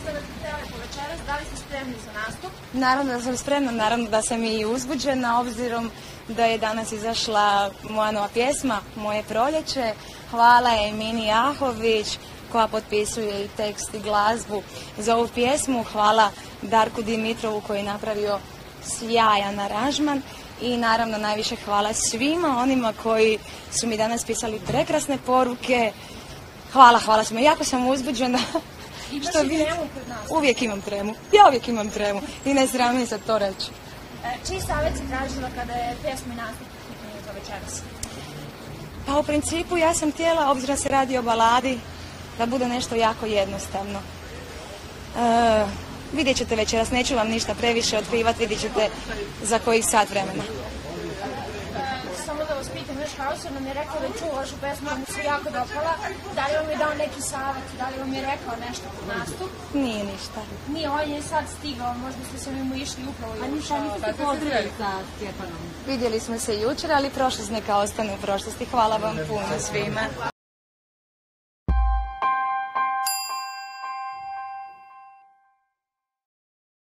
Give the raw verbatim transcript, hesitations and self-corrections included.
ste razpitali po večeras, da li ste spremni za nastup? Naravno da sam spremna, naravno da sam i uzbuđena, obzirom da je danas izašla moja nova pjesma, Moje proljeće. Hvala Emini Jahović koja potpisuje i tekst i glazbu za ovu pjesmu. Hvala Darku Dimitrovu koji je napravio sjajan aranžman. I naravno najviše hvala svima onima koji su mi danas pisali prekrasne poruke. Hvala, hvala svima. Jako sam uzbuđena. Imaš Što i vi... tremu pred nastup? Uvijek imam tremu. Ja uvijek imam tremu. I ne sramim se to reći. E, čiji savjet si tražila kada je pjesma i nastup u pitanju za večeras? Pa u principu ja sam htjela, obzirom da se radi o baladi, da bude nešto jako jednostavno. E, vidjet ćete večeras, neću vam ništa previše otkrivati, vidjet ćete za kojih sat vremena. E, samo da vas pitam, još Hauser nam je rekao da je čuo vašu pesmu, da mu se jako dopala. Da li vam je dao neki savjet, da li vam je rekao nešto pod nastup? Nije ništa. Nije, on je sad stigao, možda ste se mimo išli upravo i A ništa niste se pozdravili sa Stjepanom? Vidjeli smo se jučer, ali prošlost neka ostane u prošlosti. Hvala vam puno svima.